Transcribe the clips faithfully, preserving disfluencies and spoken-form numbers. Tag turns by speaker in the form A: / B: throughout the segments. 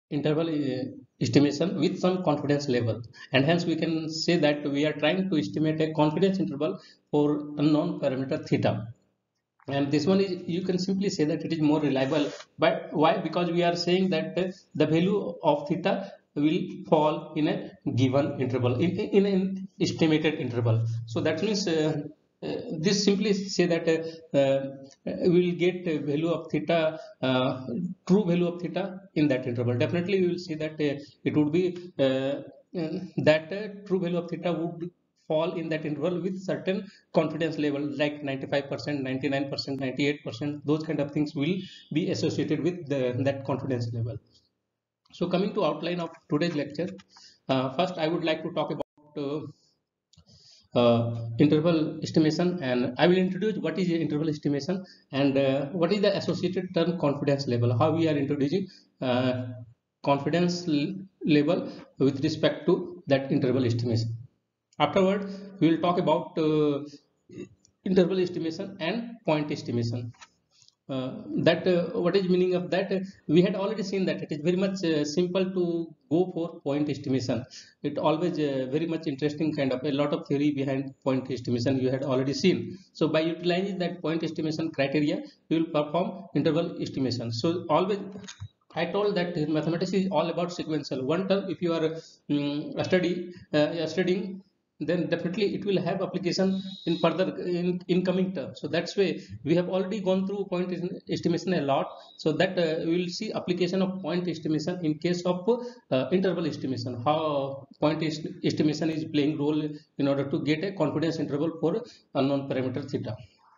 A: interval uh, estimation with some confidence level, and hence we can say that we are trying to estimate a confidence interval for unknown parameter theta. And this one is, you can simply say that it is more reliable. But why? Because we are saying that uh, the value of theta will fall in a given interval, in, in an estimated interval. So that means uh, uh, this simply say that uh, uh, we will get a value of theta, uh, true value of theta in that interval. Definitely we will see that uh, it would be uh, uh, that uh, true value of theta would fall in that interval with certain confidence level, like ninety-five percent, ninety-nine percent, ninety-eight percent. Those kind of things will be associated with the, that confidence level. So coming to outline of today's lecture, uh, first I would like to talk about uh, uh, interval estimation, and I will introduce what is interval estimation and uh, what is the associated term confidence level, how we are introducing uh, confidence level with respect to that interval estimation. Afterward, we will talk about uh, interval estimation and point estimation. Uh, that uh, what is meaning of that? We had already seen that it is very much uh, simple to go for point estimation. It always uh, very much interesting, kind of a lot of theory behind point estimation you had already seen. So by utilizing that point estimation criteria, you will perform interval estimation. So always I told that mathematics is all about sequential. One term, if you are um, study uh, studying, then definitely it will have application in further in incoming terms. So that's why we have already gone through point estimation a lot. So that uh, we will see application of point estimation in case of uh, interval estimation. How point est estimation is playing role in order to get a confidence interval for unknown parameter theta.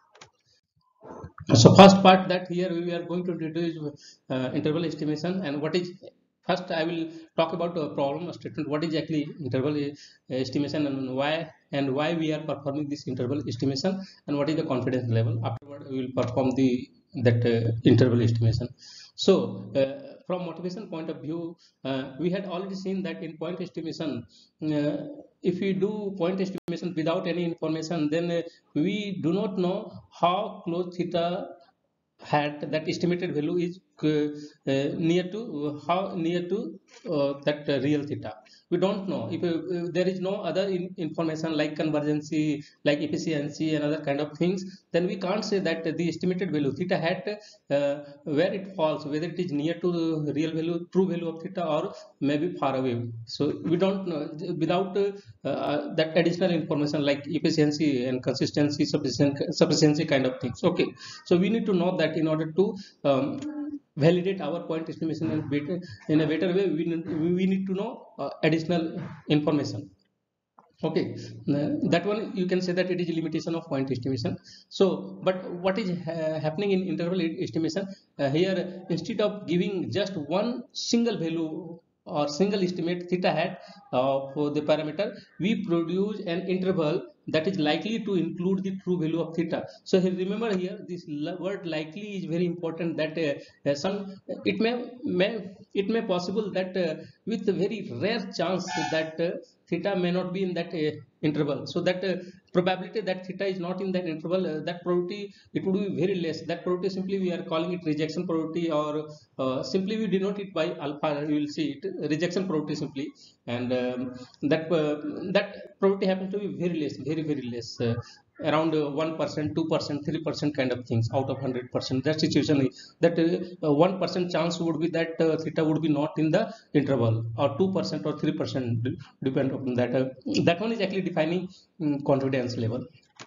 A: So first part, that here we are going to introduce uh, interval estimation, and what is, first I will talk about a problem statement. What is actually interval estimation, and why and why we are performing this interval estimation, and what is the confidence level. Afterward we will perform the that uh, interval estimation. So uh, from motivation point of view, uh, we had already seen that in point estimation, uh, if we do point estimation without any information, then uh, we do not know how close theta hat, that estimated value is uh, uh, near to uh, how near to uh, that uh, real theta. We don't know if uh, there is no other in information like convergency, like efficiency and other kind of things, then we can't say that the estimated value theta hat uh, where it falls, whether it is near to the real value, true value of theta, or maybe far away. So we don't know without uh, uh, that additional information like efficiency and consistency, sufficiency, sufficiency kind of things. Okay, so we need to know that in order to um, validate our point estimation in, better, in a better way, we need, we need to know uh, additional information. Okay, uh, that one you can say that it is a limitation of point estimation. So but what is ha happening in interval estimation, uh, here instead of giving just one single value or single estimate theta hat uh, for the parameter, we produce an interval that is likely to include the true value of theta. So here, remember here this word likely is very important, that uh, uh, some it may may it may possible that uh, with a very rare chance that uh, theta may not be in that uh, interval. So that uh, probability that theta is not in that interval, uh, that probability, it would be very less. That probability simply we are calling it rejection probability, or uh, simply we denote it by alpha. You will see it rejection probability simply, and um, that uh, that probability happens to be very less, very very less. Uh, around uh, one percent, two percent, three percent kind of things out of one hundred percent. That situation is that uh, one percent chance would be that uh, theta would be not in the interval, or two percent or three percent, depend on that. Uh, that one is actually defining um, confidence level.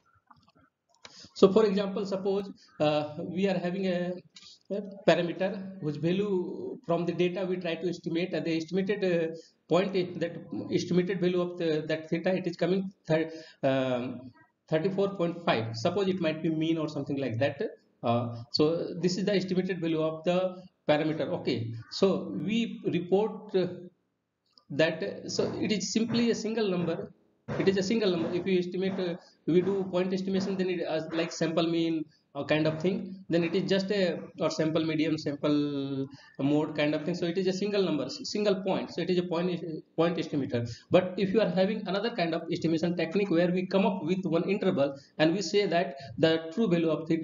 A: So for example, suppose uh, we are having a, a parameter whose value from the data we try to estimate, uh, the estimated uh, point is that estimated value of the, that theta, it is coming um, thirty-four point five. Suppose it might be mean or something like that. Uh, so this is the estimated value of the parameter. Okay, so we report uh, that uh, so it is simply a single number. It is a single number. If we estimate, uh, we do point estimation, then it as like sample mean or kind of thing, then it is just a, or sample medium, sample mode kind of thing. So it is a single number, single point. So it is a point point estimator. But if you are having another kind of estimation technique where we come up with one interval and we say that the true value of theta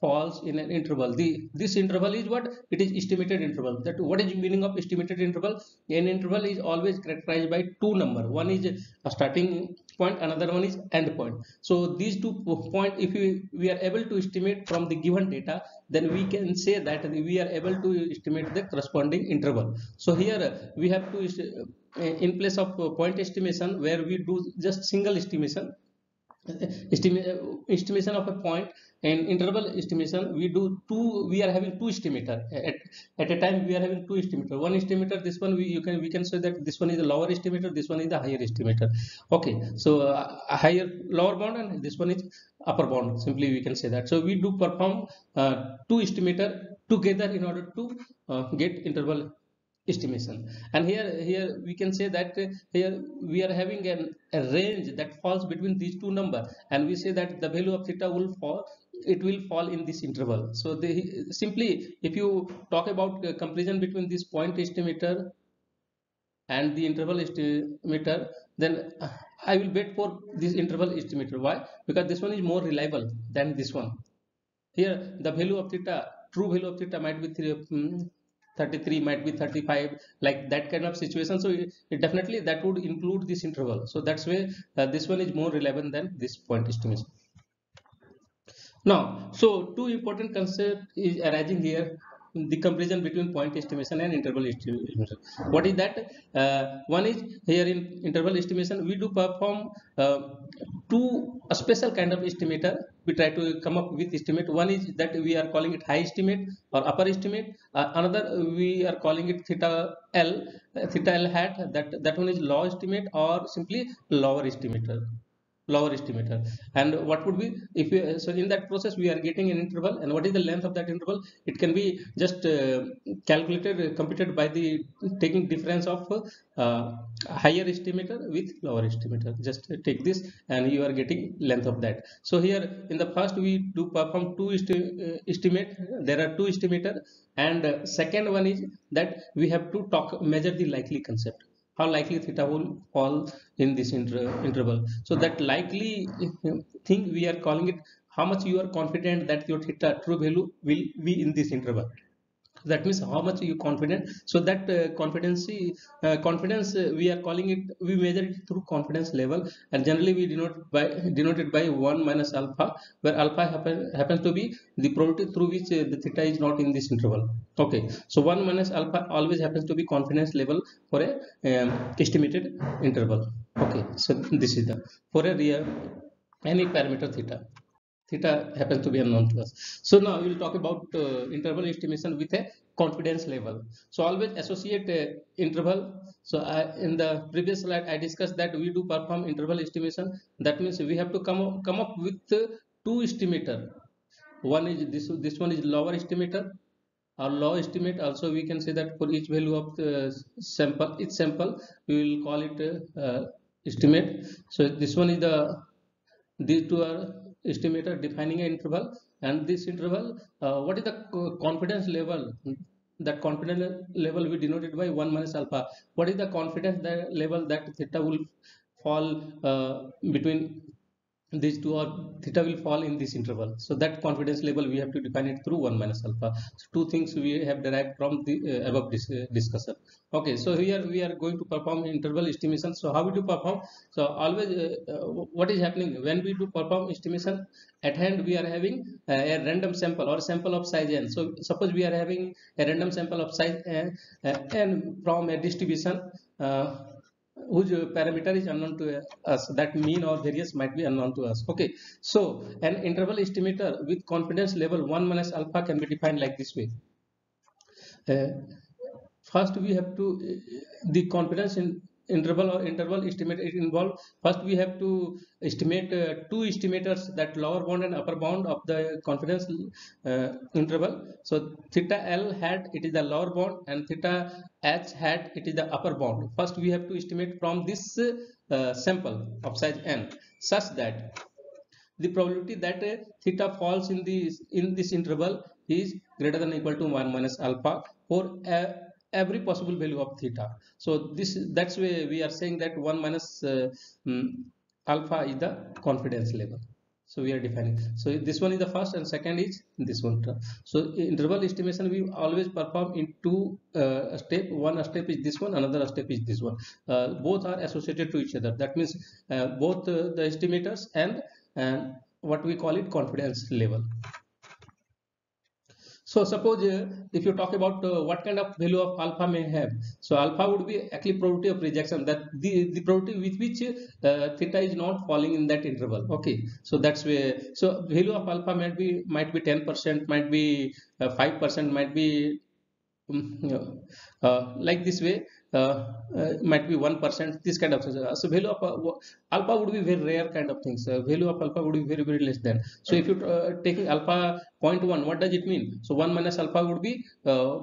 A: falls in an interval. The this interval is what? It is estimated interval. That what is the meaning of estimated interval? An interval is always characterized by two number. One is a starting point, another one is end point. So these two point, if we, we are able to estimate from the given data, then we can say that we are able to estimate the corresponding interval. So here we have to, in place of point estimation, where we do just single estimation, Estima estimation of a point, and interval estimation, we do two, we are having two estimator at, at a time. We are having two estimator. One estimator, this one we you can we can say that this one is the lower estimator, this one is the higher estimator. Okay, so uh, a higher lower bound and this one is upper bound, simply we can say that. So we do perform uh, two estimator together in order to uh, get interval estimation. And here here we can say that uh, here we are having an, a range that falls between these two number, and we say that the value of theta will fall, it will fall in this interval. So they simply, if you talk about uh, comparison between this point estimator and the interval estimator, then uh, I will bet for this interval estimator. Why? Because this one is more reliable than this one. Here the value of theta, true value of theta might be three, um, thirty-three, might be thirty-five, like that kind of situation. So it, it definitely that would include this interval. So that's why uh, this one is more relevant than this point estimation. Now, so two important concepts is arising here, the comparison between point estimation and interval estimation. What is that? Uh, one is here in interval estimation, we do perform uh, two a special kind of estimator. We try to come up with estimate. One is that we are calling it high estimate or upper estimate. Uh, another we are calling it theta L, uh, theta L hat. That that one is low estimate or simply lower estimator. Lower estimator. And what would be, if we, so in that process we are getting an interval, and what is the length of that interval? It can be just uh, calculated, uh, computed by the taking difference of uh, higher estimator with lower estimator. Just take this and you are getting length of that. So here in the first we do perform two esti uh, estimate. There are two estimator, and uh, second one is that we have to talk measure the likely concept, how likely theta will fall in this inter interval. So that likely thing we are calling it how much you are confident that your theta true value will be in this interval. That means how much you confident. So that uh, confidence uh, confidence uh, we are calling it, we measure it through confidence level, and generally we denote by denoted by one minus alpha, where alpha happen, happens to be the probability through which uh, the theta is not in this interval. Okay, so one minus alpha always happens to be confidence level for a um, estimated interval. Okay, so this is the for a real any parameter theta. Theta happens to be unknown to us. So now we will talk about uh, interval estimation with a confidence level. So always associate uh, interval. So I, in the previous slide I discussed that we do perform interval estimation. That means we have to come up, come up with uh, two estimator. One is this this one is lower estimator or low estimate. Also we can say that for each value of the sample, each sample we will call it uh, estimate. So this one is the, these two are estimator defining an interval, and this interval, uh, what is the confidence level? That confidence level we denoted by one minus alpha. What is the confidence that level that theta will fall uh, between these two, or theta will fall in this interval? So that confidence level we have to define it through one minus alpha. So two things we have derived from the uh, above dis uh, discussion. Okay, so here we are going to perform interval estimation. So how we do perform? So always uh, uh, what is happening when we do perform estimation? At hand we are having uh, a random sample or sample of size n. So suppose we are having a random sample of size n, uh, n from a distribution uh, whose parameter is unknown to us, that mean or variance might be unknown to us. Okay, so an interval estimator with confidence level one minus alpha can be defined like this way. Uh, first we have to uh, the confidence in interval or interval estimate, it involve first we have to estimate uh, two estimators, that lower bound and upper bound of the confidence uh, interval. So theta L hat, it is the lower bound, and theta H hat, it is the upper bound. First we have to estimate from this uh, sample of size n, such that the probability that uh, theta falls in this in this interval is greater than or equal to one minus alpha for uh, every possible value of theta. So this, that's why we are saying that one minus uh, um, alpha is the confidence level. So we are defining. So this one is the first and second is this one. So interval estimation we always perform in two uh, step. One step is this one, another step is this one. Uh, both are associated to each other. That means uh, both uh, the estimators and uh, what we call it confidence level. So suppose uh, if you talk about uh, what kind of value of alpha may have, so alpha would be actually probability of rejection, that the, the probability with which uh, theta is not falling in that interval. Okay, so that's where, so value of alpha might be might be ten percent, might be uh, five percent, might be um, uh, like this way, uh, uh, might be one percent, this kind of uh, so value of uh, alpha would be very rare kind of things. Uh, value of alpha would be very very less than. So if you uh, taking alpha zero point one, what does it mean? So one minus alpha would be uh,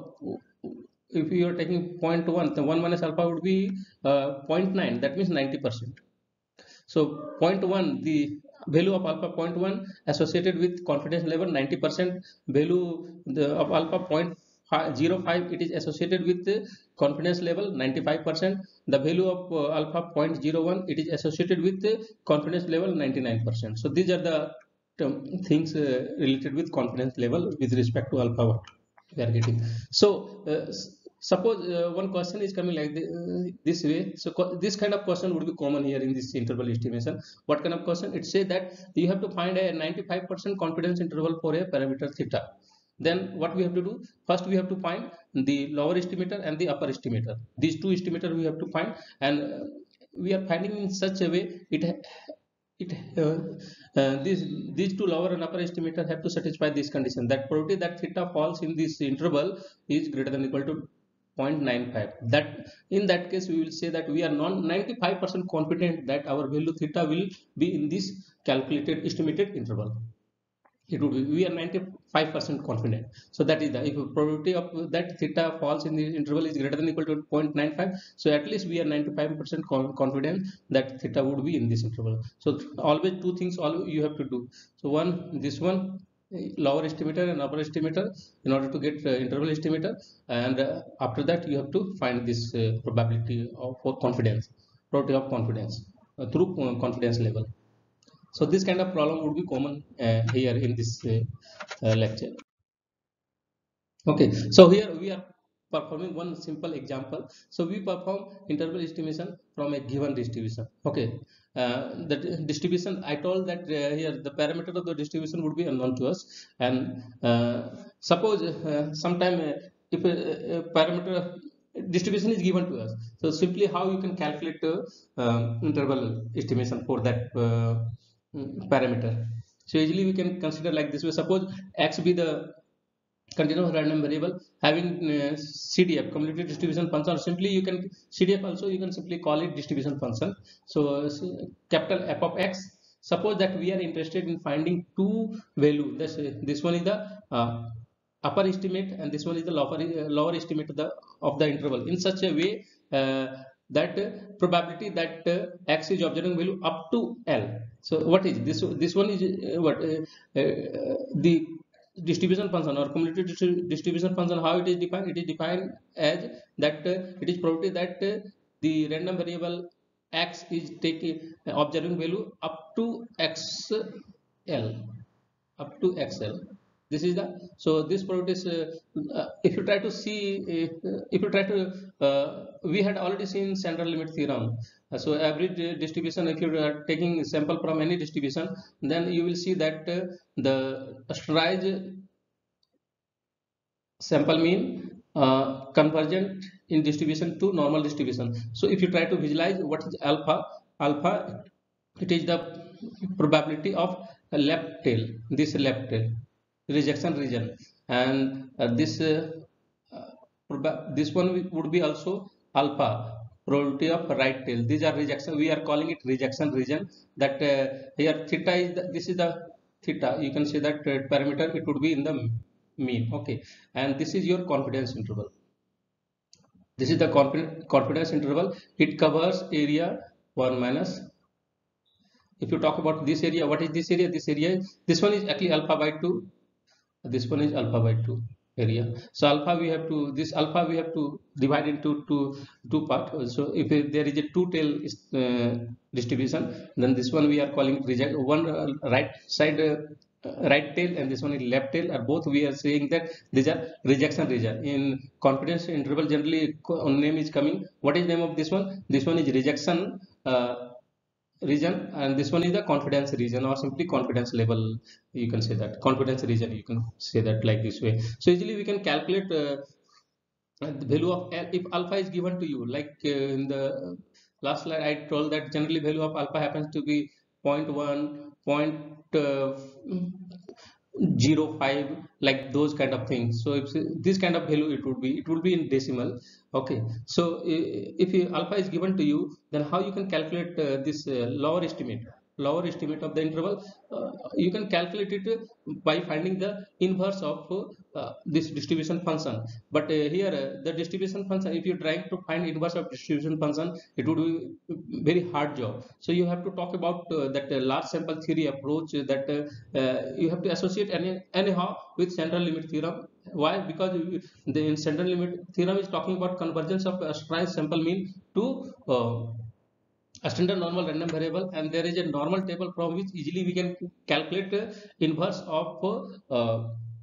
A: if you are taking zero point one, then one minus alpha would be uh, zero point nine, that means ninety percent. So zero point one, the value of alpha zero point one associated with confidence level ninety percent, value the, of alpha zero point zero five, it is associated with the confidence level ninety-five percent. The value of uh, alpha zero point zero one, it is associated with the confidence level ninety-nine percent. So these are the term, things uh, related with confidence level with respect to alpha what we are getting. So uh, suppose uh, one question is coming like the, uh, this way. So this kind of question would be common here in this interval estimation. What kind of question? It says that you have to find a ninety-five percent confidence interval for a parameter theta. Then what we have to do? First we have to find the lower estimator and the upper estimator. These two estimator we have to find, and uh, we are finding in such a way it it uh, uh, these these two lower and upper estimator have to satisfy this condition, that probability that theta falls in this interval is greater than or equal to zero point nine five. That in that case we will say that we are non ninety-five percent confident that our value theta will be in this calculated estimated interval. It would be, we are ninety-five percent confident. So that is the, if probability of that theta falls in the interval is greater than or equal to zero point nine five, so at least we are ninety-five percent confident that theta would be in this interval. So always two things all you have to do. So one, this one, lower estimator and upper estimator in order to get uh, interval estimator, and uh, after that you have to find this uh, probability of confidence, probability of confidence uh, through uh, confidence level. So this kind of problem would be common uh, here in this uh, uh, lecture. Okay, so here we are performing one simple example. So we perform interval estimation from a given distribution. Okay, uh, the distribution I told that uh, here the parameter of the distribution would be unknown to us, and uh, suppose uh, sometime uh, if a, a parameter distribution is given to us, so simply how you can calculate uh, um, interval estimation for that uh, parameter. So usually we can consider like this way. Suppose x be the continuous random variable having uh, C D F, cumulative distribution function, or simply you can C D F also you can simply call it distribution function. So, so capital F of x. Suppose that we are interested in finding two value. This this one is the uh, upper estimate and this one is the lower uh, lower estimate of the of the interval in such a way uh, that uh, probability that uh, x is observing value up to L. So what is this? This one is uh, what uh, uh, the distribution function or cumulative distribution function. How it is defined? It is defined as that uh, it is probability that uh, the random variable x is taking uh, observing value up to xl, up to xl. This is the, so this probability is uh, uh, if you try to see uh, if you try to uh, we had already seen central limit theorem. Uh, so average distribution, if you are taking sample from any distribution, then you will see that uh, the standardized sample mean uh, convergent in distribution to normal distribution. So if you try to visualize what is alpha, alpha it is the probability of left tail, this left tail rejection region, and uh, this uh, uh, this one would be also alpha, probability of right tail. These are rejection, we are calling it rejection region. That uh, here theta is the, this is the theta, you can say that uh, parameter it would be in the mean. Okay, and this is your confidence interval. This is the confidence confidence interval. It covers area one minus. If you talk about this area, what is this area? This area, this one is actually alpha by two. This one is alpha by two. area. So alpha we have to this alpha we have to divide into two two part. So if there is a two tail uh, distribution, then this one we are calling reject one uh, right side uh, right tail, and this one is left tail, are both we are saying that these are rejection region. In confidence interval generally name is coming. What is name of this one? This one is rejection uh, region, and this one is the confidence region, or simply confidence level. You can say that confidence region, you can say that like this way. So easily we can calculate uh, the value of L if alpha is given to you, like uh, in the last slide I told that generally value of alpha happens to be zero point one, zero point zero five, like those kind of things. So if this kind of value, it would be it would be in decimal. Okay, so if alpha is given to you, then how you can calculate uh, this uh, lower estimate lower estimate of the interval? Uh, you can calculate it by finding the inverse of uh, this distribution function. But uh, here uh, the distribution function, if you're trying to find inverse of distribution function, it would be very hard job. So you have to talk about uh, that uh, large sample theory approach, uh, that uh, uh, you have to associate any, anyhow with central limit theorem. Why? Because the central limit theorem is talking about convergence of a strange sample mean to uh, a standard normal random variable, and there is a normal table from which easily we can calculate uh, inverse of uh,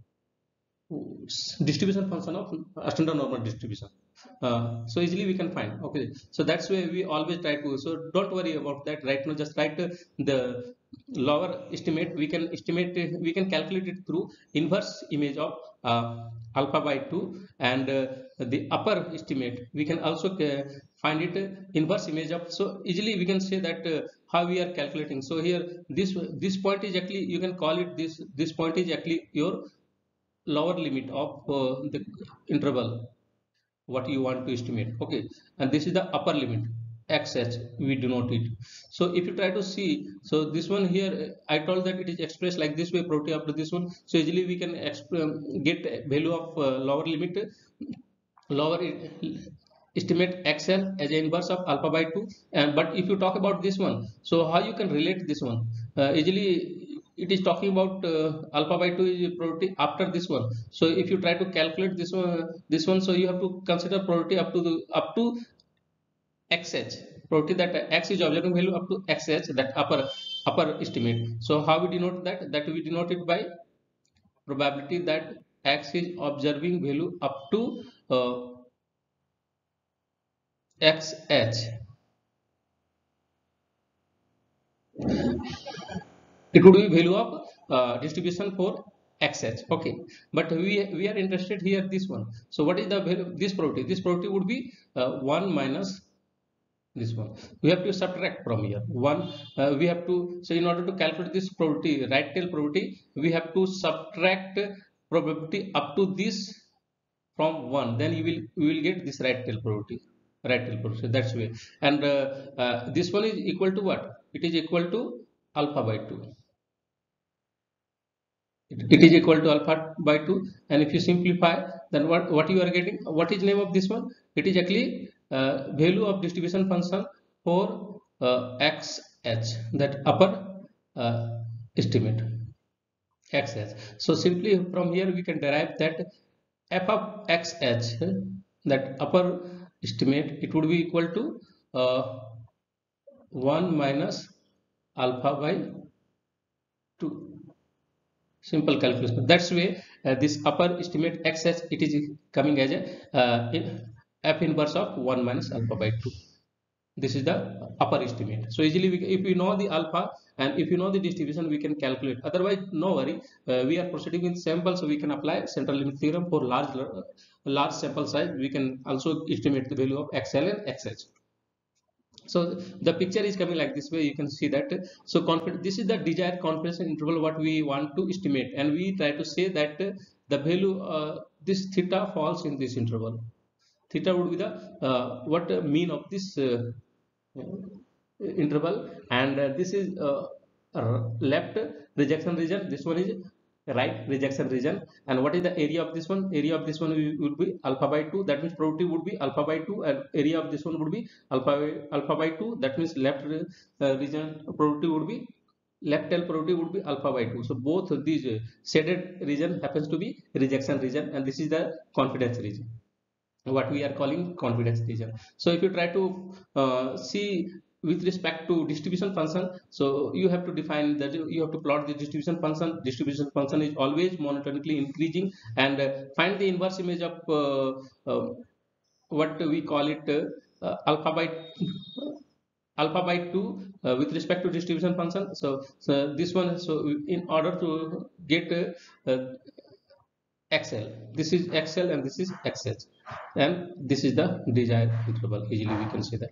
A: distribution function of a standard normal distribution. Uh, so easily we can find. Okay, so that's why we always try to. So don't worry about that right now. Just write uh, the lower estimate. We can estimate. Uh, we can calculate it through inverse image of uh, alpha by two, and uh, the upper estimate we can also uh, find it uh, inverse image of. So easily we can say that uh, how we are calculating. So here this this point is actually, you can call it this this point is actually your lower limit of uh, the interval what you want to estimate. Okay, and this is the upper limit xh, we denote it. So if you try to see, so this one here I told that it is expressed like this way, probability up to this one. So easily we can um, get value of uh, lower limit, lower estimate xl as a inverse of alpha by two. And but if you talk about this one, so how you can relate this one? Uh, easily it is talking about uh, alpha by two is probability after this one. So if you try to calculate this one this one so you have to consider probability up to the up to xh, probability that x is observing value up to xh, that upper upper estimate. So how we denote that? That we denote it by probability that x is observing value up to uh, xh. It would be value of uh, distribution for xh. Okay, but we we are interested here this one. So what is the value of this probability? This probability would be uh, one minus this one. We have to subtract from here one. Uh, we have to, so in order to calculate this probability, right tail probability, we have to subtract probability up to this from one. Then you will you will get this right tail probability. Right tail probability. That's way. And uh, uh, this one is equal to what? It is equal to alpha by two. It is equal to alpha by two, and if you simplify, then what what you are getting? What is name of this one? It is actually uh, value of distribution function for uh, xh, that upper uh, estimate xh. So simply from here we can derive that f of xh, that upper estimate, it would be equal to uh, one minus alpha by two. Simple calculation. That's way uh, this upper estimate xh, it is coming as a uh, in f inverse of one minus alpha by two. This is the upper estimate. So easily we, if we know the alpha and if you know the distribution, we can calculate. Otherwise no worry, uh, we are proceeding with sample, so we can apply central limit theorem for large uh, large sample size. We can also estimate the value of xl and xh. So the picture is coming like this way. You can see that. So confidence, this is the desired confidence interval what we want to estimate, and we try to say that the value uh, this theta falls in this interval. Theta would be the uh, what uh, mean of this uh, interval, and uh, this is uh, left rejection region, this one is right rejection region. And what is the area of this one? Area of this one would be alpha by two. That means probability would be alpha by two, and area of this one would be alpha by, alpha by two. That means left uh, region probability would be left tail probability would be alpha by two. So both of these uh, shaded region happens to be rejection region, and this is the confidence region, what we are calling confidence region. So if you try to uh, see with respect to distribution function, so you have to define that you have to plot the distribution function. Distribution function is always monotonically increasing, and uh, find the inverse image of uh, uh, what we call it uh, uh, alpha by alpha by two uh, with respect to distribution function. So, so this one, so in order to get uh, uh, X L, this is X L and this is X H, and this is the desired interval. Easily we can say that.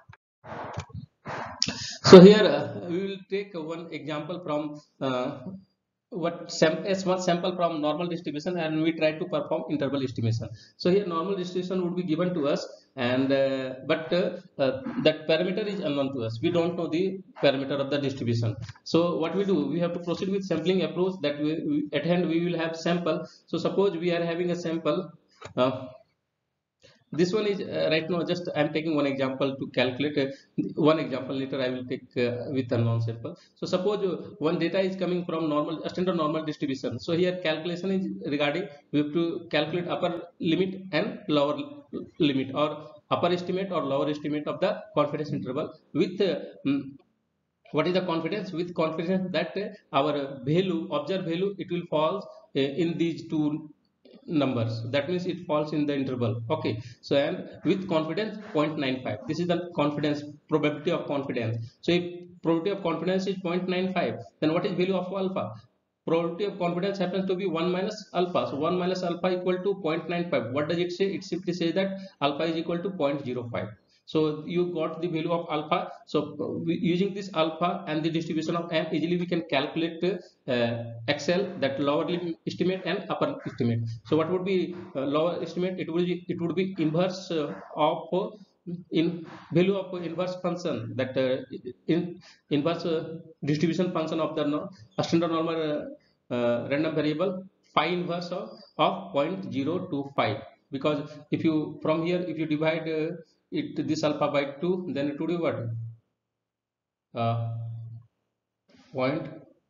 A: So here uh, we will take uh, one example from uh, what sam as one sample from normal distribution, and we try to perform interval estimation. So here normal distribution would be given to us, and uh, but uh, uh, that parameter is unknown to us. We don't know the parameter of the distribution. So what we do, we have to proceed with sampling approach. That we, we at hand we will have sample. So suppose we are having a sample. Uh, this one is uh, right now just I am taking one example to calculate uh, one example. Later I will take uh, with a non-sample. So suppose uh, one data is coming from normal standard normal distribution. So here calculation is regarding, we have to calculate upper limit and lower limit, or upper estimate or lower estimate of the confidence interval with uh, um, what is the confidence? With confidence that uh, our value, observed value, it will fall uh, in these two numbers. That means it falls in the interval. Okay, so and with confidence zero point nine five, this is the confidence, probability of confidence. So if probability of confidence is zero point nine five, then what is value of alpha? Probability of confidence happens to be one minus alpha. So one minus alpha equal to zero point nine five. What does it say? It simply says that alpha is equal to zero point zero five. So you got the value of alpha. So we, using this alpha and the distribution of m, easily we can calculate uh, X L, that lower limit estimate and upper estimate. So what would be uh, lower estimate? It would be it would be inverse uh, of uh, in value of inverse function, that uh, in inverse uh, distribution function of the no, standard normal uh, uh, random variable phi inverse of, of zero point zero two five. Because if you from here if you divide uh, it this alpha by two, then it would be what uh, zero point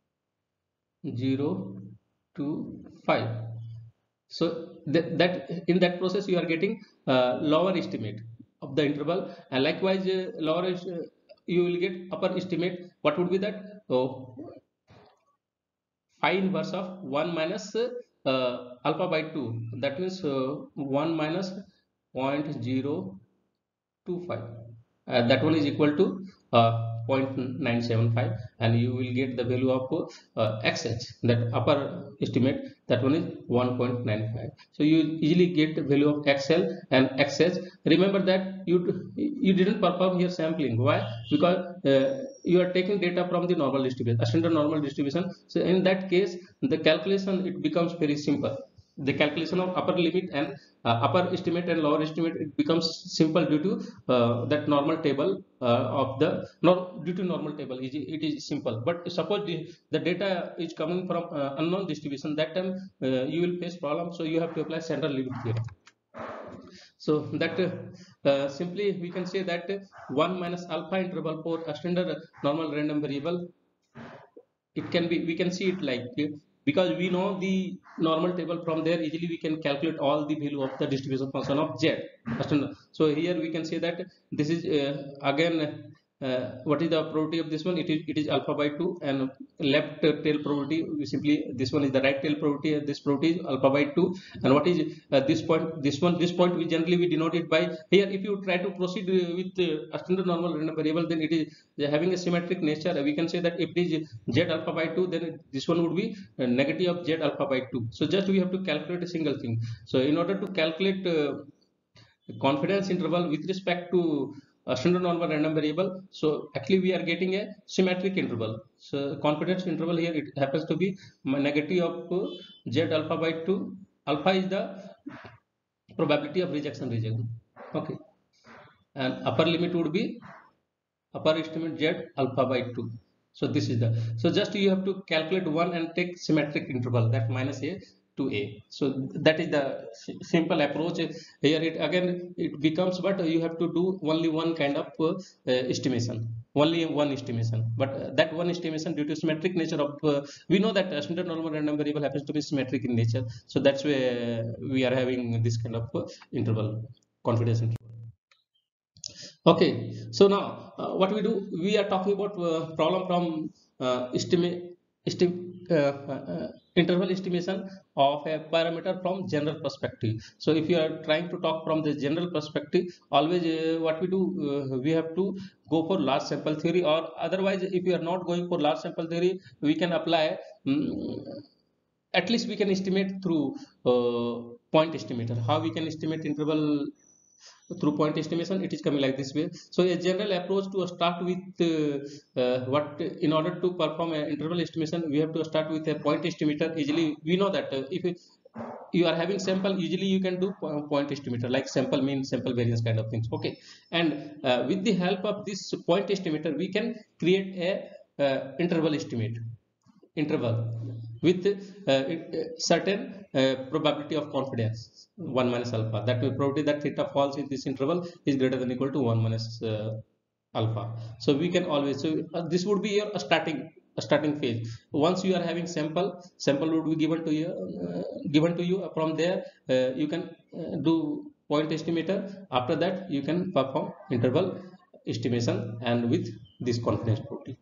A: zero two five. So that, that in that process you are getting uh, lower estimate of the interval, and likewise uh, lower uh, you will get upper estimate. What would be that? So phi inverse of one minus uh, alpha by two, that means uh, one minus zero point zero two five, uh, that one is equal to uh, zero point nine seven five, and you will get the value of uh, X H, that upper estimate, that one is one point nine five. So you easily get the value of X L and X H. Remember that you you didn't perform here sampling. Why? Because uh, you are taking data from the normal distribution, a standard normal distribution. So in that case, the calculation it becomes very simple. The calculation of upper limit and uh, upper estimate and lower estimate, it becomes simple due to uh, that normal table uh, of the no, due to normal table it, it is simple. But suppose the, the data is coming from uh, unknown distribution, that time uh, you will face problem. So you have to apply central limit theorem. So that uh, uh, simply we can say that uh, one minus alpha interval for a standard normal random variable, it can be, we can see it like uh, because we know the normal table, from there easily we can calculate all the value of the distribution function of z. So here we can say that this is uh, again uh, what is the probability of this one? It is it is alpha by two, and left tail probability, we simply this one is the right tail probability, and this probability is alpha by two. And what is uh, this point? This one this point we generally we denote it by here. If you try to proceed with uh, a standard normal random variable, then it is having a symmetric nature. We can say that if it is z alpha by two, then this one would be uh, negative of z alpha by two. So just we have to calculate a single thing. So in order to calculate uh, confidence interval with respect to a standard normal random variable, so actually we are getting a symmetric interval. So confidence interval here, it happens to be negative of uh, z alpha by two. Alpha is the probability of rejection region. Okay, and upper limit would be upper estimate z alpha by two. So this is the, so just you have to calculate one and take symmetric interval, that minus a to a. So that is the simple approach. Here it again it becomes, but you have to do only one kind of uh, estimation. only one estimation, but uh, that one estimation due to symmetric nature of uh, we know that uh, standard normal random variable happens to be symmetric in nature, so that's why uh, we are having this kind of uh, interval, confidence interval. Okay, so now uh, what we do, we are talking about uh, problem from uh, estimate estim uh, uh, interval estimation of a parameter from general perspective. So if you are trying to talk from the general perspective, always uh, what we do, uh, we have to go for large sample theory, or otherwise if you are not going for large sample theory, we can apply um, at least we can estimate through uh, point estimator. How we can estimate interval through point estimation? It is coming like this way. So a general approach to start with uh, uh, what in order to perform an interval estimation, we have to start with a point estimator. Usually we know that uh, if you are having sample, usually you can do point estimator like sample mean, sample variance kind of things. Okay, and uh, with the help of this point estimator, we can create a uh, interval estimate interval with uh, certain uh, probability of confidence one minus alpha. That means probability that theta falls in this interval is greater than equal to one minus uh, alpha. So we can always, so uh, this would be your starting a starting phase. Once you are having sample, sample would be given to you uh, given to you. From there uh, you can uh, do point estimator. After that you can perform interval estimation and with this confidence probability.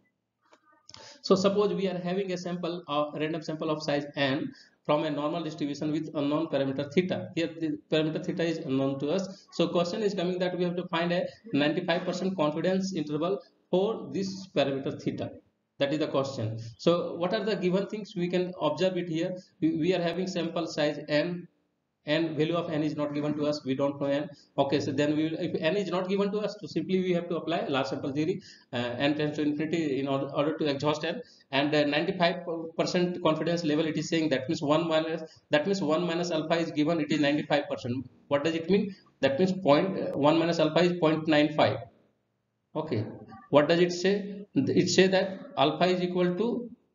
A: So suppose we are having a sample, a random sample of size n from a normal distribution with unknown parameter theta. Here the parameter theta is unknown to us. So question is coming that we have to find a ninety-five percent confidence interval for this parameter theta. That is the question. So what are the given things? We can observe it here. We are having sample size n, and value of n is not given to us, we don't know n. Okay, so then we will, if n is not given to us, so simply we have to apply large sample theory, uh, n tends to infinity in order, order to exhaust n, and uh, ninety-five percent confidence level it is saying, that means one minus, that means one minus alpha is given, it is ninety-five percent. What does it mean? That means point uh, one minus alpha is zero point nine five. Okay, what does it say? It say that alpha is equal to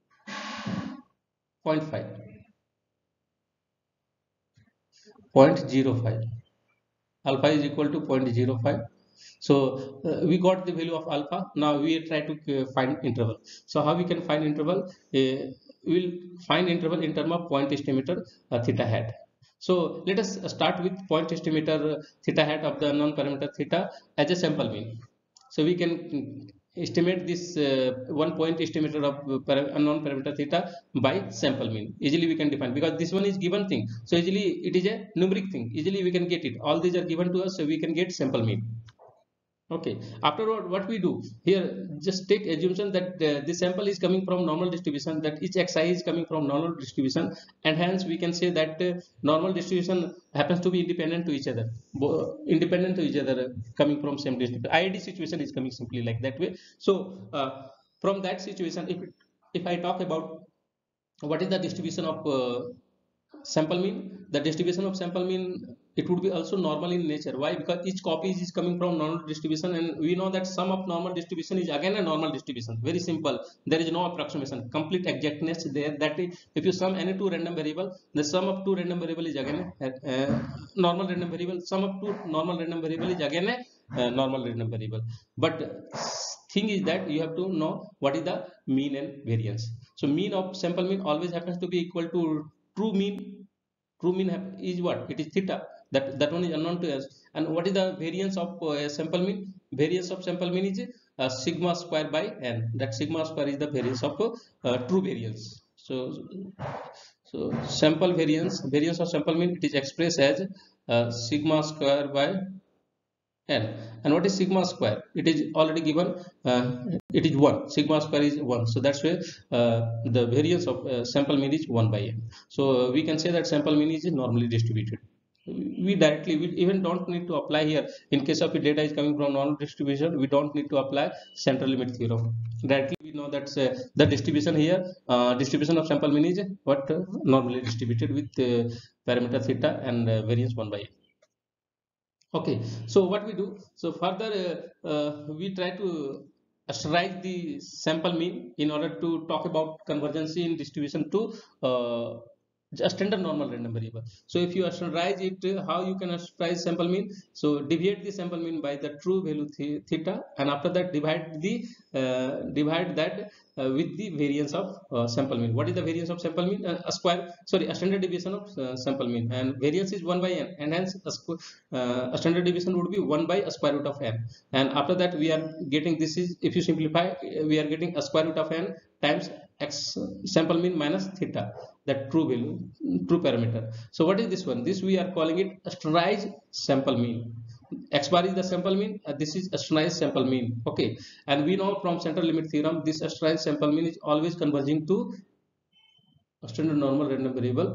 A: zero point five, zero point zero five. Alpha is equal to zero point zero five. So uh, we got the value of alpha. Now we try to uh, find interval. So how we can find interval? Uh, we will find interval in terms of point estimator uh, theta hat. So let us start with point estimator uh, theta hat of the unknown parameter theta as a sample mean. So we can estimate this uh, one point estimator of uh, para unknown parameter theta by sample mean. Easily we can define, because this one is given thing. So easily it is a numeric thing. Easily we can get it. All these are given to us, so we can get sample mean. Okay, afterward what we do here, just take assumption that uh, this sample is coming from normal distribution, that each xi is coming from normal distribution, and hence we can say that uh, normal distribution happens to be independent to each other, independent to each other, uh, coming from same distribution. I I D situation is coming simply like that way. So uh, from that situation, if if I talk about what is the distribution of uh, sample mean, the distribution of sample mean, it would be also normal in nature. Why? Because each copy is coming from normal distribution, and we know that sum of normal distribution is again a normal distribution. Very simple, there is no approximation, complete exactness there, that if you sum any two random variable, the sum of two random variable is again a, a normal random variable, sum of two normal random variable is again a, a normal random variable. But thing is that you have to know what is the mean and variance. So mean of sample mean always happens to be equal to true mean. True mean is what? It is theta. That that one is unknown to us. And what is the variance of uh, sample mean? Variance of sample mean is uh, sigma square by n. That sigma square is the variance of uh, true variance. So so sample variance, variance of sample mean, it is expressed as uh, sigma square by n. And what is sigma square? It is already given, uh, it is one. Sigma square is one. So that's why uh, the variance of uh, sample mean is one by n. So uh, we can say that sample mean is normally distributed. We directly, we even don't need to apply here. In case of the data is coming from normal distribution, we don't need to apply central limit theorem. Directly we know that uh, the distribution here, uh, distribution of sample mean is what uh, normally distributed with uh, parameter theta and uh, variance one by n. Okay, so what we do, so further uh, uh, we try to rasterize the sample mean in order to talk about convergence in distribution to uh, a standard normal random variable. So if you standardize it, how you can standardize sample mean? So deviate the sample mean by the true value theta, and after that divide the uh, divide that uh, with the variance of uh, sample mean. What is the variance of sample mean? Uh, a square, sorry, a standard deviation of uh, sample mean, and variance is one by n, and hence a, uh, a standard deviation would be one by a square root of n. And after that we are getting, this is, if you simplify, we are getting a square root of n times x sample mean minus theta, that true value, true parameter. So what is this one? This we are calling it a standardized sample mean. X bar is the sample mean, uh, this is a standardized sample mean. Okay, and we know from central limit theorem, this standardized sample mean is always converging to a standard normal random variable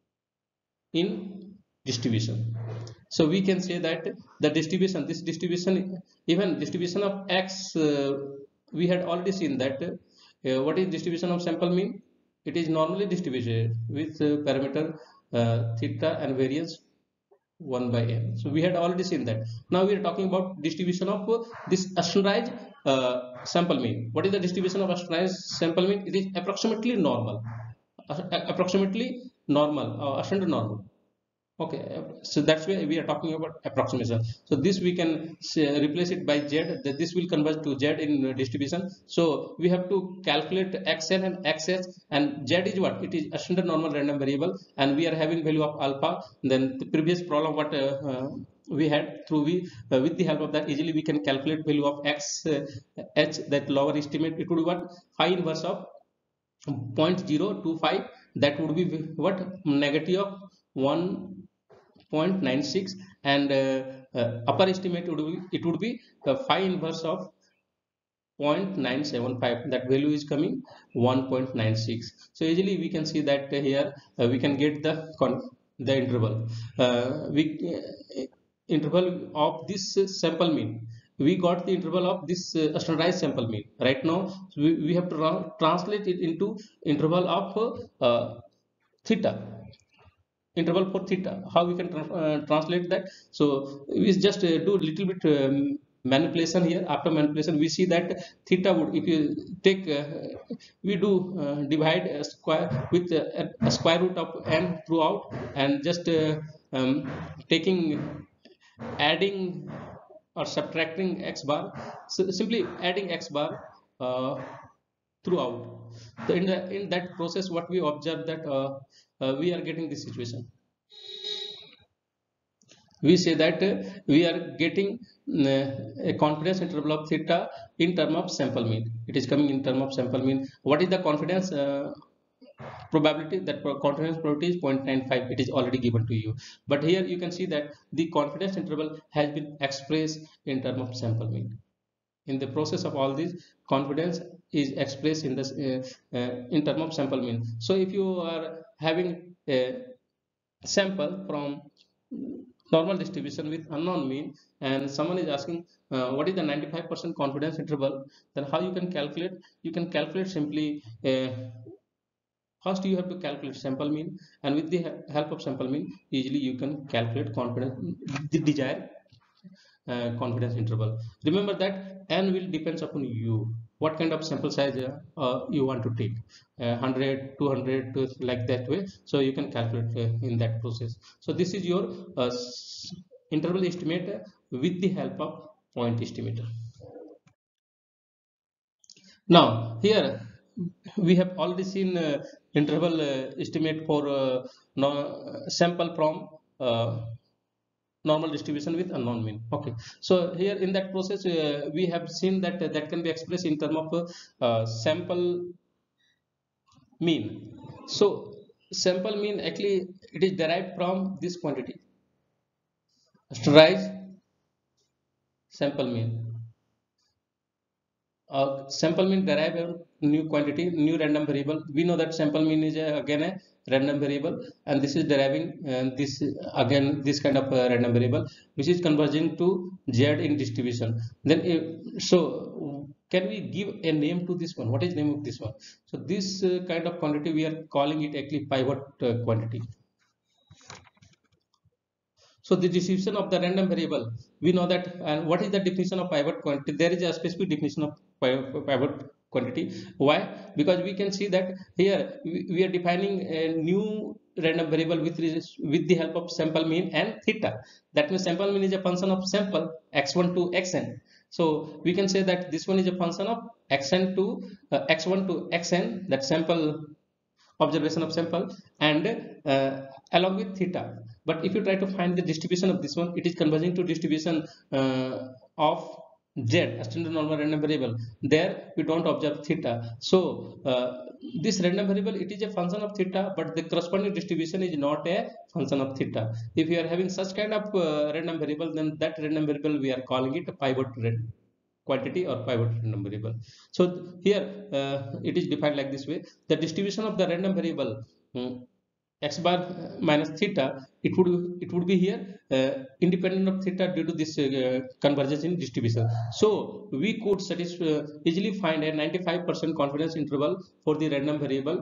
A: in distribution. So we can say that the distribution, this distribution, even distribution of x, uh, we had already seen that uh, what is distribution of sample mean? It is normally distributed with uh, parameter uh, theta and variance one by n. So we had already seen that. Now we are talking about distribution of uh, this standardized uh, sample mean. What is the distribution of standardized sample mean? It is approximately normal, uh, approximately normal, uh, standard normal. Okay, so that's why we are talking about approximation. So this we can say, replace it by z, that this will converge to z in distribution. So we have to calculate xn and xh, and z is what? It is a standard normal random variable, and we are having value of alpha. Then the previous problem what uh, uh, we had, through we uh, with the help of that, easily we can calculate value of x uh, h, that lower estimate. It would be what? Phi inverse of zero point zero two five, that would be what? Negative of one point nine six, and uh, uh, upper estimate would be, it would be the phi inverse of zero point nine seven five, that value is coming one point nine six. So easily we can see that uh, here uh, we can get the the interval uh, we uh, interval of this uh, sample mean. We got the interval of this uh, standardized sample mean. Right now we, we have to translate it into interval of uh, theta, interval for theta. How we can uh, translate that? So we just uh, do a little bit um, manipulation here. After manipulation we see that theta would, if you take uh, we do uh, divide a square with uh, a square root of n throughout, and just uh, um, taking, adding or subtracting x bar, so simply adding x bar uh, throughout. So in, the, in that process what we observe that uh, uh, we are getting this situation. We say that uh, we are getting uh, a confidence interval of theta in term of sample mean. It is coming in term of sample mean. What is the confidence uh, probability? That confidence probability is zero point nine five. It is already given to you, but here you can see that the confidence interval has been expressed in term of sample mean. In the process of all this, confidence is expressed in this uh, uh, in term of sample mean. So if you are having a sample from normal distribution with unknown mean, and someone is asking uh, what is the ninety-five percent confidence interval, then how you can calculate? You can calculate simply uh, first you have to calculate sample mean, and with the help of sample mean easily you can calculate confidence, the desired uh, confidence interval. Remember that n will depends upon you, what kind of sample size uh, uh, you want to take, uh, one hundred, two hundred, like that way. So you can calculate uh, in that process. So this is your uh, interval estimator with the help of point estimator. Now here we have already seen uh, interval uh, estimate for uh, no, sample from uh, normal distribution with unknown mean. Okay, so here in that process uh, we have seen that uh, that can be expressed in term of uh, sample mean. So sample mean actually it is derived from this quantity, standardized sample mean. Uh, sample mean derive a new quantity, new random variable. We know that sample mean is a, again a random variable, and this is deriving uh, this again this kind of uh, random variable which is converging to z in distribution. Then uh, so can we give a name to this one? What is name of this one? So this uh, kind of quantity we are calling it actually pivot uh, quantity. So the distribution of the random variable, we know that. And what is the definition of pivot quantity? There is a specific definition of pivot quantity. Why? Because we can see that here we, we are defining a new random variable with with the help of sample mean and theta. That means sample mean is a function of sample x one to xn. So we can say that this one is a function of xn to uh, x one to xn, that sample observation of sample, and uh, along with theta. But if you try to find the distribution of this one, it is converging to distribution uh, of z, standard normal random variable. There we don't observe theta. So uh, this random variable, it is a function of theta, but the corresponding distribution is not a function of theta. If you are having such kind of uh, random variable, then that random variable we are calling it a pivot random quantity or pivot random variable. So here uh, it is defined like this way: the distribution of the random variable um, x bar minus theta, it would it would be here uh, independent of theta due to this uh, convergence in distribution. So we could satisfy, uh, easily find a ninety-five percent confidence interval for the random variable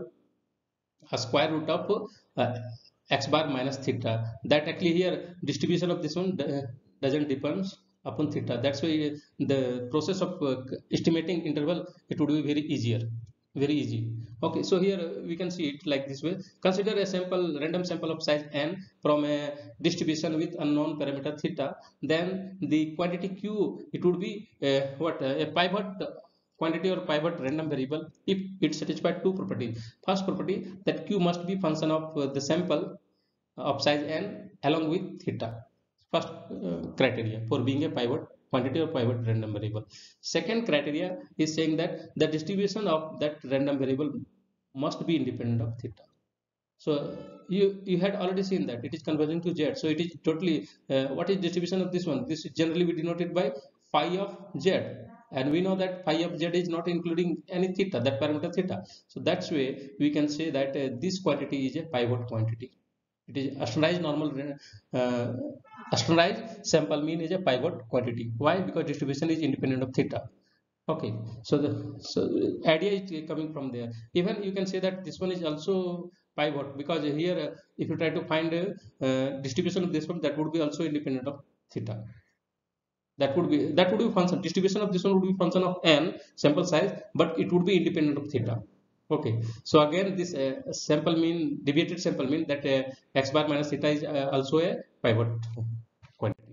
A: a square root of uh, x bar minus theta. That actually here distribution of this one uh, doesn't depends upon theta. That's why the process of uh, estimating interval, it would be very easier, very easy. Okay, so here we can see it like this way: consider a sample, random sample of size n from a distribution with unknown parameter theta. Then the quantity q, it would be uh, what uh, a pivot quantity or pivot random variable if it satisfies two properties. First property, that q must be function of uh, the sample of size n along with theta. First uh, criteria for being a pivot quantity or pivot random variable. Second criteria is saying that the distribution of that random variable must be independent of theta. So you you had already seen that it is converging to z. So it is totally uh, what is distribution of this one? This is generally we denoted by phi of z, and we know that phi of z is not including any theta, that parameter theta. So that's way we can say that uh, this quantity is a pivot quantity. It is a standardized normal uh, a standardized sample mean is a pivot quantity. Why? Because distribution is independent of theta. Okay, so the so the idea is coming from there. Even you can say that this one is also pivot, because here uh, if you try to find a uh, distribution of this one, that would be also independent of theta. That would be that would be function, distribution of this one would be function of n sample size, but it would be independent of theta. Okay, so again this uh, sample mean, deviated sample mean, that uh, x bar minus theta is uh, also a pivot quantity.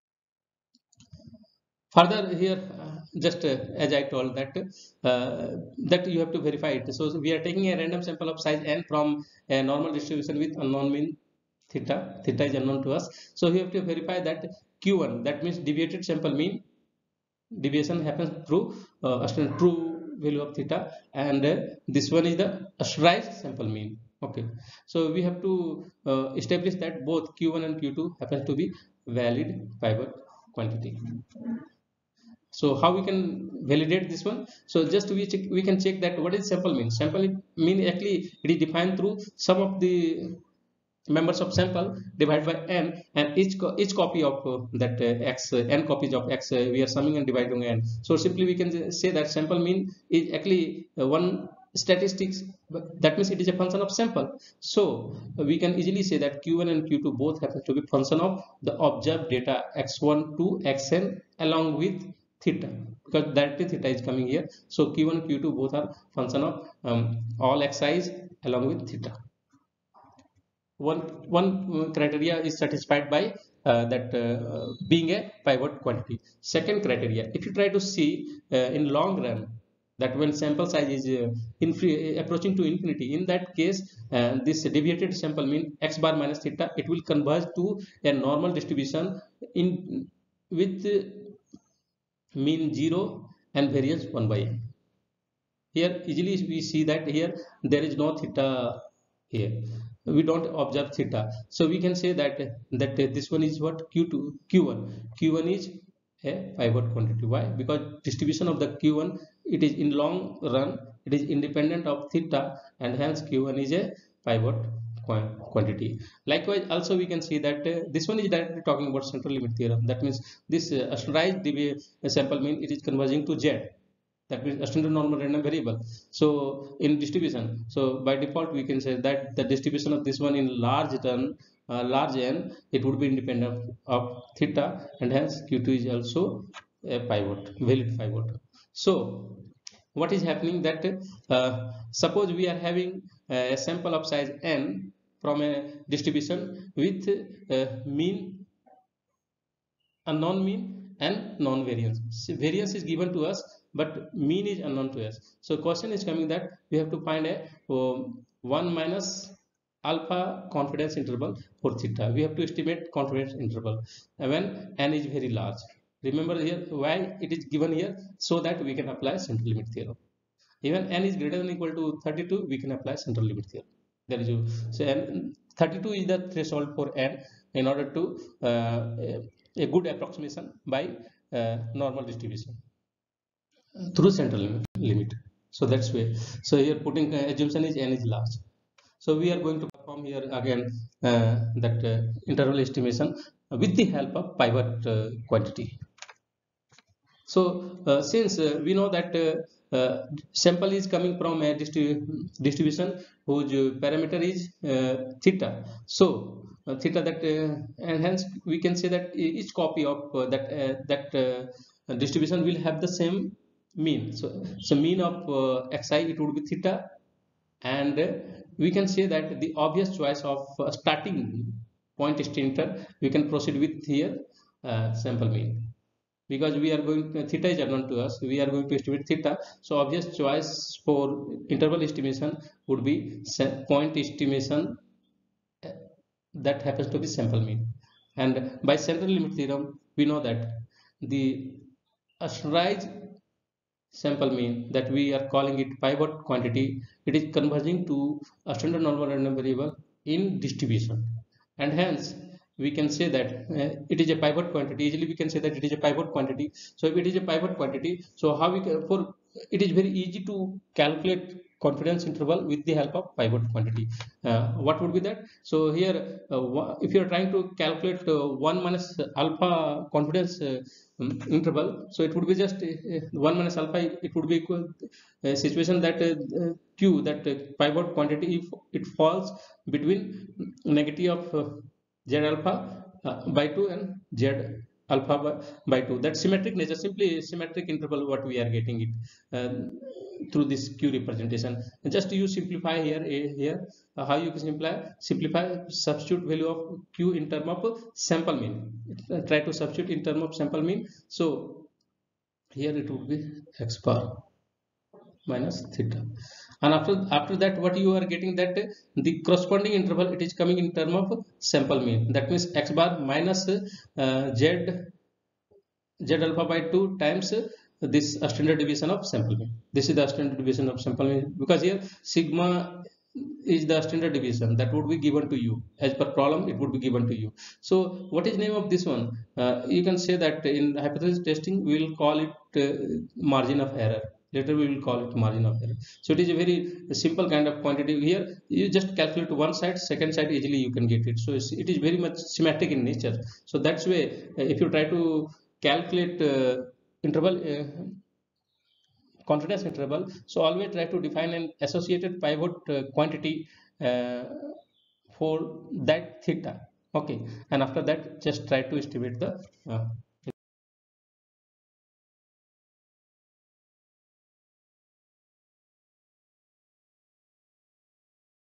A: Further here uh, just uh, as I told that uh, that you have to verify it. So we are taking a random sample of size n from a normal distribution with unknown mean theta. Theta is unknown to us, so we have to verify that q one, that means deviated sample mean, deviation happens through uh, true value of theta, and uh, this one is the standardized sample mean. Okay, so we have to uh, establish that both q one and q two happens to be valid pivot quantity. So how we can validate this one? So just we check, we can check that what is sample mean. Sample mean actually it is defined through sum of the members of sample divided by n, and each co each copy of uh, that uh, x uh, n copies of x uh, we are summing and dividing n. So simply we can say that sample mean is actually uh, one statistics, but that means it is a function of sample. So uh, we can easily say that q one and q two both happen to be function of the observed data x one to xn along with theta, because that theta is coming here. So q one q two both are function of um, all xi's along with theta. One one criteria is satisfied by uh, that uh, being a pivot quantity. Second criteria, if you try to see uh, in long run, that when sample size is uh, approaching to infinity, in that case uh, this deviated sample mean x bar minus theta, it will converge to a normal distribution in with uh, mean zero and variance one by n. Here easily we see that here there is no theta, here we don't observe theta. So we can say that that this one is what q two q one q one is a pivot quantity. Why? Because distribution of the q one, it is in long run, it is independent of theta, and hence q one is a pivot quantity. Likewise also we can see that uh, this one is directly talking about central limit theorem. That means this uh, standardized sample mean, it is converging to z, that means a standard normal random variable. So in distribution, so by default we can say that the distribution of this one in large term, uh, large n, it would be independent of theta, and hence q two is also a pivot, valid pivot. So what is happening that uh, suppose we are having a sample of size n from a distribution with uh, mean, a non-mean and non-variance. So variance is given to us, but mean is unknown to us. So question is coming that we have to find a um, one minus alpha confidence interval for theta. We have to estimate confidence interval when n is very large. Remember here why it is given here, so that we can apply central limit theorem. Even n is greater than or equal to thirty-two, we can apply central limit theorem. There is a, so n, thirty-two is the threshold for n in order to uh, a good approximation by uh, normal distribution through central limit, limit. So that's way. So here putting uh, assumption is n is large. So we are going to perform here again uh, that uh, interval estimation with the help of pivot uh, quantity. So uh, since uh, we know that uh, uh, sample is coming from a distribu distribution whose parameter is uh, theta, so uh, theta that uh, and hence we can say that each copy of uh, that uh, that uh, distribution will have the same mean. So so mean of uh, xi, it would be theta, and uh, we can say that the obvious choice of uh, starting point estimator, we can proceed with here uh, sample mean, because we are going to, theta is unknown to us, we are going to estimate theta. So obvious choice for interval estimation would be point estimation that happens to be sample mean. And by central limit theorem, we know that the average sample mean, that we are calling it pivot quantity, it is converging to a standard normal random variable in distribution, and hence we can say that uh, it is a pivot quantity. Easily we can say that it is a pivot quantity. So if it is a pivot quantity, so how we can, for it is very easy to calculate confidence interval with the help of pivot quantity. Uh, what would be that? So here uh, if you are trying to calculate uh, one minus alpha confidence uh, interval, so it would be just uh, one minus alpha, it would be equal a situation that uh, q, that uh, pivot quantity, if it falls between negative of uh, z alpha uh, by two and z alpha by, by two, that symmetric nature, simply symmetric interval what we are getting it uh, through this q representation. And just you simplify here a, here uh, how you can simplify simplify substitute value of q in term of sample mean. Uh, try to substitute in term of sample mean. So here it would be x bar minus theta, and after after that what you are getting, that the corresponding interval, it is coming in term of sample mean. That means x bar minus uh, z z alpha by two times this standard deviation of sample mean. This is the standard deviation of sample mean, because here sigma is the standard deviation that would be given to you as per problem, it would be given to you. So what is name of this one? Uh, you can say that in hypothesis testing we will call it uh, margin of error. Later we will call it margin of error. So it is a very simple kind of quantity. Here you just calculate one side, second side easily you can get it. So it is very much symmetric in nature. So that's way uh, if you try to calculate uh, interval uh, confidence interval, so always try to define an associated pivot uh, quantity uh, for that theta. Okay, and after that just try to estimate the uh,